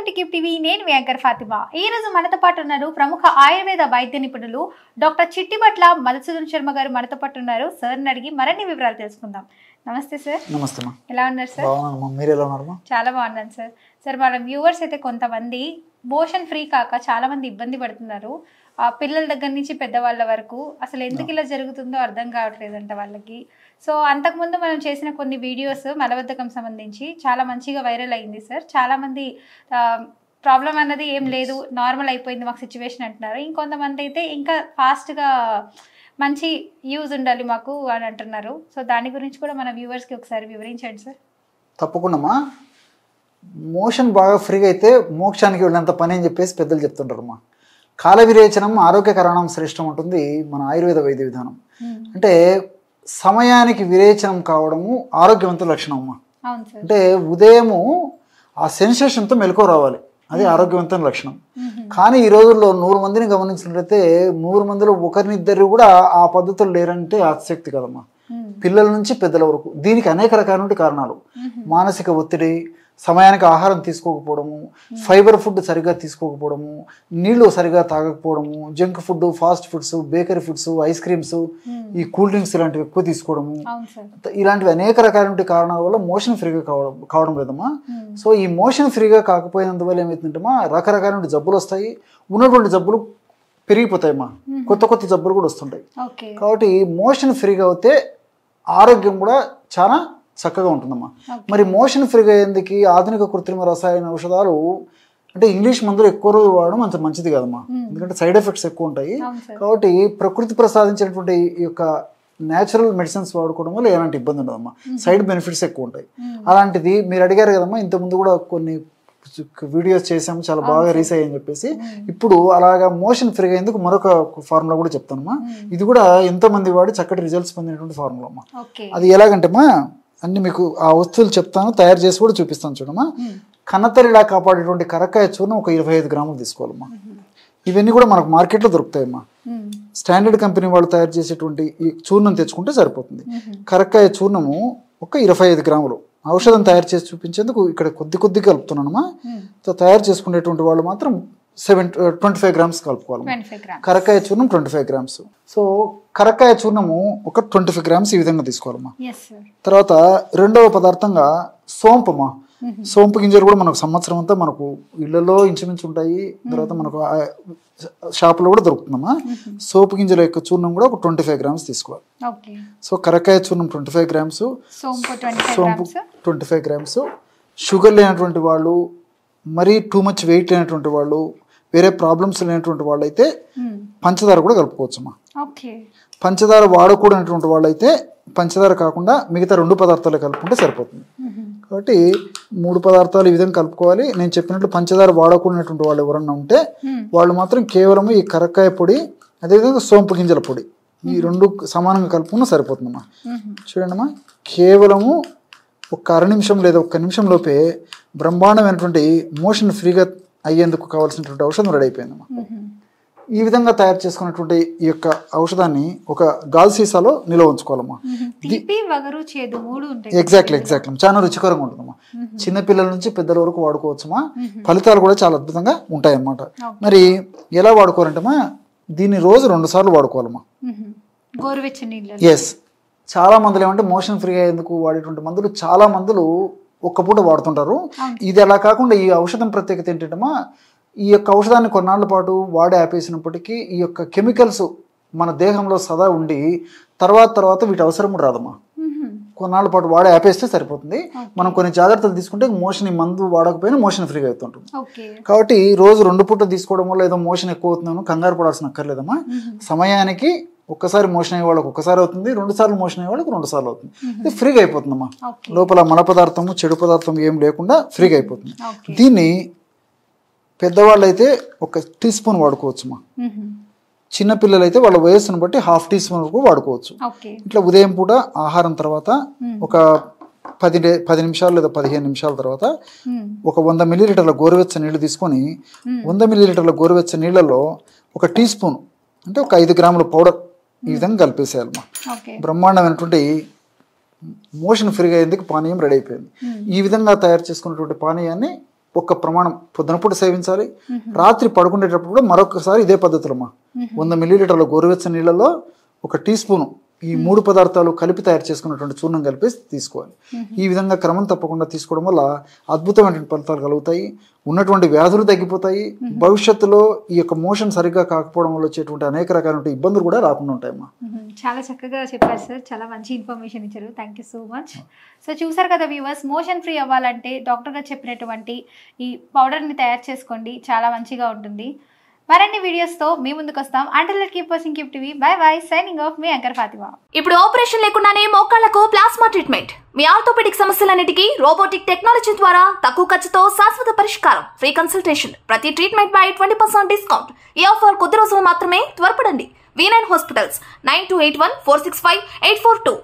Welcome to keep TV. నేను మీ anchor Fatima. ఈ రోజు మనతో పాటు ఉన్నారు ప్రముఖ ఆయుర్వేద వైద్య నిపుణులు డాక్టర్ చిట్టిబట్ల మధుసూదన్ శర్మ గారు మనతో పాటు ఉన్నారు. సార్ని అడిగి మరిన్ని వివరాలు తెలుసుకుందాం. నమస్తే సార్. నమస్తే. ఎలా ఉన్నారు సార్? మీరు ఎలా ఉన్నారు? చాలా బాగున్నాను సార్. సార్ మన వ్యూవర్స్ అయితే కొంతమంది మోషన్ ఫ్రీ కాక చాలా మంది ఇబ్బంది పడుతున్నారు. పిల్లల దగ్గర నుంచి పెద్దవాళ్ళ వరకు అసలు ఎందుకు ఇలా జరుగుతుందో అర్థం కావట్లేదంట వాళ్ళకి. సో అంతకుముందు మనం చేసిన కొన్ని వీడియోస్ మలబద్ధకం సంబంధించి చాలా మంచిగా వైరల్ అయింది సార్. చాలామంది ప్రాబ్లం అన్నది ఏం లేదు, నార్మల్ అయిపోయింది మాకు సిచ్యువేషన్ అంటున్నారు. ఇంకొంతమంది అయితే ఇంకా ఫాస్ట్గా మంచి యూజ్ ఉండాలి మాకు అని అంటున్నారు. సో దాని గురించి కూడా మన వ్యూవర్స్కి ఒకసారి వివరించండి సార్. తప్పకుండా. మోషన్ బాగా ఫ్రీగా అయితే మోక్షానికి వెళ్ళినంత పని అని చెప్పేసి పెద్దలు చెప్తుంటారమ్మా. కాల విరేచనం ఆరోగ్యకరణం శ్రేష్టం ఉంటుంది మన ఆయుర్వేద వైద్య విధానం. అంటే సమయానికి విరేచనం కావడము ఆరోగ్యవంతుల లక్షణం అమ్మా. అంటే ఉదయము ఆ సెన్సేషన్తో మెలకువ రావాలి, అది ఆరోగ్యవంతమైన లక్షణం. కానీ ఈ రోజుల్లో 100 మందిని గమనించినట్లయితే 100 మందిలో ఒకరినిద్దరు కూడా ఆ పద్ధతులు లేరంటే ఆసక్తి కదమ్మా. పిల్లల నుంచి పెద్దల వరకు దీనికి అనేక రకాల కారణాలు. మానసిక ఒత్తిడి, సమయానికి ఆహారం తీసుకోకపోవడము, ఫైబర్ ఫుడ్ సరిగ్గా తీసుకోకపోవడము, నీళ్లు సరిగ్గా తాగకపోవడము, junk food, fast foods, bakery foods, ice creams, ఈ కూల్ డ్రింక్స్ ఇలాంటివి ఎక్కువ తీసుకోవడము, ఇలాంటివి అనేక రకాల కారణాల వల్ల మోషన్ ఫ్రీగా కావడం లేదమ్మా. సో ఈ మోషన్ ఫ్రీగా కాకపోయినందువల్ల ఏమవుతుందంటమ్మా, రకరకాల జబ్బులు వస్తాయి, ఉన్నటువంటి జబ్బులు పెరిగిపోతాయమ్మా, కొత్త కొత్త జబ్బులు కూడా వస్తుంటాయి. కాబట్టి మోషన్ ఫ్రీగా అయితే ఆరోగ్యం కూడా చాలా చక్కగా ఉంటుందమ్మా. మరి మోషన్ ఫ్రీగా అయ్యేందుకు ఆధునిక కృత్రిమ రసాయన ఔషధాలు అంటే ఇంగ్లీష్ మందులు ఎక్కువ రోజు వాడడం అంత మంచిది కదమ్మా, ఎందుకంటే సైడ్ ఎఫెక్ట్స్ ఎక్కువ ఉంటాయి. కాబట్టి ప్రకృతి ప్రసాదించినటువంటి ఈ యొక్క న్యాచురల్ మెడిసిన్స్ వాడుకోవడం వల్ల ఎలాంటి ఇబ్బంది ఉండదమ్మా, సైడ్ బెనిఫిట్స్ ఎక్కువ ఉంటాయి. అలాంటిది మీరు అడిగారు కదమ్మా, ఇంతకుముందు కూడా కొన్ని వీడియోస్ చేసాము, చాలా బాగా రీచ్ అయ్యని చెప్పేసి. ఇప్పుడు అలాగా మోషన్ ఫ్రీగా అయ్యేందుకు మరొక ఫార్ములా కూడా చెప్తానమ్మా. ఇది కూడా ఎంతోమంది వాడి చక్కటి రిజల్ట్స్ పొందినటువంటి ఫార్ములా అమ్మా. అది ఎలాగంటేమ్మా, అన్ని మీకు ఆ వస్తువులు చెప్తాను, తయారు చేసి కూడా చూపిస్తాను చూడమ్మా. కన్నతల్లిలా కాపాడేటువంటి కరక్కాయ చూర్ణం ఒక 25 గ్రాములు తీసుకోవాలమ్మా. ఇవన్నీ కూడా మనకు మార్కెట్లో దొరుకుతాయమ్మా. స్టాండర్డ్ కంపెనీ వాళ్ళు తయారు చేసేటువంటి ఈ చూర్ణం తెచ్చుకుంటే సరిపోతుంది. కరక్కాయ చూర్ణము ఒక 25 గ్రాములు. ఔషధం తయారు చేసి చూపించేందుకు ఇక్కడ కొద్ది కలుపుతున్నానమ్మా. తయారు చేసుకునేటువంటి వాళ్ళు మాత్రం 25 గ్రామ్స్ కలుపుకోవాలి. కరక్కాయ చూర్ణం 25 గ్రామ్స్. సో కరక్కాయ చూర్ణము ఒక 25 గ్రామ్స్ ఈ విధంగా తీసుకోవాలమ్మా. తర్వాత రెండవ పదార్థంగా సోంపమ్మా. సోంపు గింజలు కూడా మనకు సంవత్సరం అంతా మనకు ఇళ్లలో ఇంచుమించు ఉంటాయి. తర్వాత మనకు షాపులో కూడా దొరుకుతుందమ్మా. సోపు గింజల యొక్క చూర్ణం కూడా ఒక 25 గ్రామ్స్ తీసుకోవాలి. సో కరక్కాయ చూర్ణం 25 గ్రామ్స్, సోంపు 25 గ్రామ్స్. షుగర్ లేనటువంటి వాళ్ళు, మరీ టూ మచ్ వెయిట్ లేనటువంటి వాళ్ళు, వేరే ప్రాబ్లమ్స్ లేనటువంటి వాళ్ళు అయితే పంచదార కూడా కలుపుకోవచ్చమ్మా. పంచదార వాడకూడనటువంటి వాళ్ళు అయితే పంచదార కాకుండా మిగతా 2 పదార్థాలు కలుపుకుంటే సరిపోతుంది. కాబట్టి 3 పదార్థాలు ఈ విధంగా కలుపుకోవాలి. నేను చెప్పినట్లు పంచదార వాడకూడనటువంటి వాళ్ళు ఎవరన్నా ఉంటే వాళ్ళు మాత్రం కేవలం ఈ కరక్కాయ పొడి, అదేవిధంగా సోంపు గింజల పొడి, ఈ 2 సమానంగా కలుపుకున్నా సరిపోతుందమ్మా. చూడండమ్మా, కేవలము ఒక అర నిమిషం లేదా 1 నిమిషం లోపే బ్రహ్మాండమైనటువంటి మోషన్ ఫ్రీగా అయ్యేందుకు కావాల్సినటువంటి ఔషధం రెడీ అయిపోయిందమ్మా. ఈ విధంగా తయారు చేసుకున్నటువంటి ఈ యొక్క ఔషధాన్ని ఒక గాజు సీసాలో నిల్వ ఉంచుకోవాలమ్మా. ఎగ్జాక్ట్లీ చాలా రుచికరంగా ఉంటుందమ్మా. చిన్నపిల్లల నుంచి పెద్దల వరకు వాడుకోవచ్చమ్మా. ఫలితాలు కూడా చాలా అద్భుతంగా ఉంటాయన్నమాట. మరి ఎలా వాడుకోవాలంటమ్మా, దీన్ని రోజు 2 సార్లు వాడుకోవాలమ్మా. ఎస్, చాలా మందులు ఏమంటే మోషన్ ఫ్రీ అయ్యేందుకు వాడేటువంటి మందులు చాలా మందులు ఒక్క పూట వాడుతుంటారు. ఇది అలా కాకుండా ఈ ఔషధం ప్రత్యేకత ఏంటంటమ్మా, ఈ యొక్క ఔషధాన్ని కొన్నాళ్ళ పాటు వాడి ఆపేసినప్పటికీ ఈ యొక్క కెమికల్స్ మన దేహంలో సదా ఉండి తర్వాత వీటి అవసరం రాదమ్మా. కొన్నాళ్ళ పాటు వాడి ఆపేస్తే సరిపోతుంది. మనం కొన్ని జాగ్రత్తలు తీసుకుంటే మోషన్, ఈ మందు వాడకపోయినా మోషన్ ఫ్రీగా అవుతుంటుంది. కాబట్టి రోజు 2 పూట తీసుకోవడం వల్ల ఏదో మోషన్ ఎక్కువ అవుతుందని కంగారు పడాల్సిన అక్కర్లేదమ్మా. సమయానికి ఒక్కసారి మోషన్ అయ్యే వాళ్ళకి ఒక్కసారి అవుతుంది, 2 సార్లు మోషన్ అయ్యే వాళ్ళకి 2 సార్లు అవుతుంది. ఇది ఫ్రీగా అయిపోతుందమ్మా. లోపల మల పదార్థము, చెడు పదార్థం ఏం లేకుండా ఫ్రీగా అయిపోతుంది. దీన్ని పెద్దవాళ్ళు అయితే 1 టీ స్పూన్ వాడుకోవచ్చుమా. చిన్నపిల్లలు అయితే వాళ్ళ వయస్సును బట్టి 1/2 టీ స్పూన్ వరకు వాడుకోవచ్చు. ఇట్లా ఉదయం పూట ఆహారం తర్వాత ఒక 10 నిమిషాలు లేదా 15 నిమిషాల తర్వాత ఒక 100 మిల్లీలీటర్ల గోరువెచ్చ నీళ్లు తీసుకొని 100 మిల్లీలీటర్ల గోరువెచ్చ నీళ్లలో 1 టీ స్పూన్ అంటే ఒక 5 గ్రాముల పౌడర్ ఈ విధంగా కలిపేసేయాలమ్మా. బ్రహ్మాండమైనటువంటి మోషన్ ఫ్రీగా అయ్యేందుకు పానీయం రెడీ అయిపోయింది. ఈ విధంగా తయారు చేసుకున్నటువంటి పానీయాన్ని ఒక్క ప్రమాణం పొద్దునపూట సేవించాలి. రాత్రి పడుకునేటప్పుడు కూడా మరొకసారి ఇదే పద్ధతులమ్మా. 100 మిల్లీలీటర్ల గోరువెచ్చని నీళ్ళలో 1 టీ స్పూను ఈ 3 పదార్థాలు కలిపి తయారు చేసుకున్నటువంటి చూర్ణం కలిపి తీసుకోవాలి. ఈ విధంగా క్రమం తప్పకుండా తీసుకోవడం వల్ల అద్భుతమైనటువంటి ఫలితాలు కలుగుతాయి. ఉన్నటువంటి వ్యాధులు తగ్గిపోతాయి. భవిష్యత్తులో ఈ యొక్క మోషన్ సరిగ్గా కాకపోవడం వల్ల వచ్చేటువంటి అనేక రకాల ఇబ్బందులు కూడా రాకుండా ఉంటాయమ్మా. చాలా చక్కగా చెప్పారు సార్, చాలా మంచి ఇన్ఫర్మేషన్ ఇచ్చారు. Thank you so much. So చూసారు కదా వ్యూవర్స్, మోషన్ ఫ్రీ అవ్వాలంటే డాక్టర్ గారు చెప్పినటువంటి ఈ పౌడర్ని తయారు చేసుకోండి, చాలా మంచిగా ఉంటుంది. మరిన్ని వీడియోస్తో మీ ముందుకు వస్తాం. Until then keep watching keep TV. Bye bye, signing off, మీ యాంకర్ ఫాతిమా. ఇప్పుడు ఆపరేషన్ లేకుండానే మోకాళ్లకు ప్లాస్మా ట్రీట్మెంట్, మీ ఆర్థోపెడిక్ సమస్యలన్నిటికీ రోబోటిక్ టెక్నాలజీ ద్వారా తక్కువ ఖర్చుతో శాశ్వత పరిష్కారం, ఫ్రీ కన్సల్టేషన్, ప్రతి ట్రీట్మెంట్ పై 20% డిస్కౌంట్. ఈ ఆఫర్ కొద్ది రోజులు మాత్రమే, త్వరపడండి. V9 hospitals 9281465842.